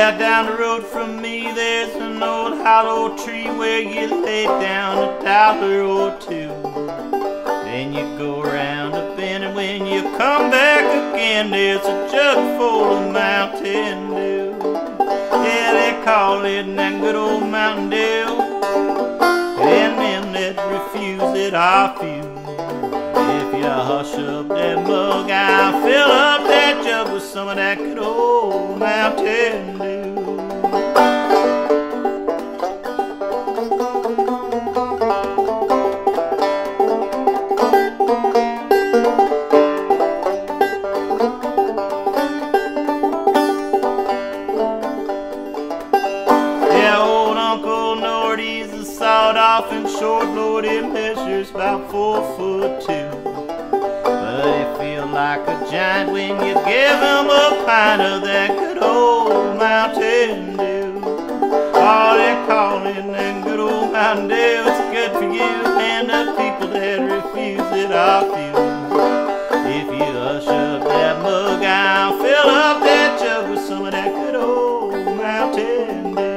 Yeah, down the road from me there's an old hollow tree where you lay down $1 or two. Then you go around a bend, and when you come back again there's a jug full of Mountain Dew. Yeah, they call it that good old Mountain Dew, and them that refuse it are few. If you hush up that mug, I'll fill up that jug with some of that good old Mountain Dew. Yeah, old Uncle Nordy's a sawed-off and short-loaded, measures about 4'2". But he feels like a giant when you give him a pint of that good old Mountain Dew. Oh, they call it that good old Mountain Dew. It's good for you, and the people that refuse it are few. If you hush up that mug, I'll fill up that jug with some of that good old Mountain Dew.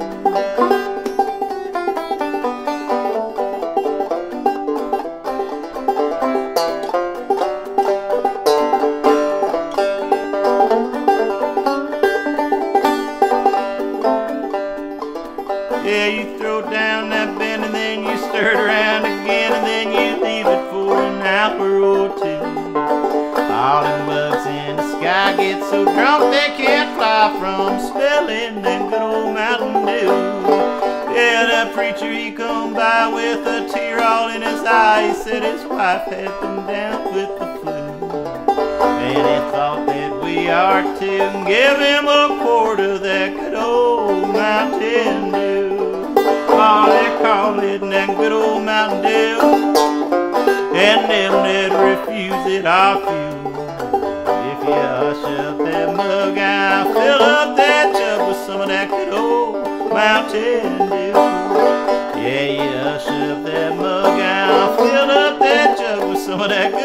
Yeah, you throw down that bend and then you stir it around again, and then you leave it for an hour or two. All them bugs in the sky get so drunk they can't fly from smelling that good old Mountain Dew. Yeah, the preacher he come by with a tear all in his eye. He said his wife had been down with the flu, and he thought that we are to give him a quart of that good old Mountain Dew. Oh, they call it that good old Mountain Dew, and them that refuse it are few. If you hush up that mug, I'll fill up that jug with some of that good old Mountain Dew. Yeah, you hush up that mug, I'll fill up that jug with some of that good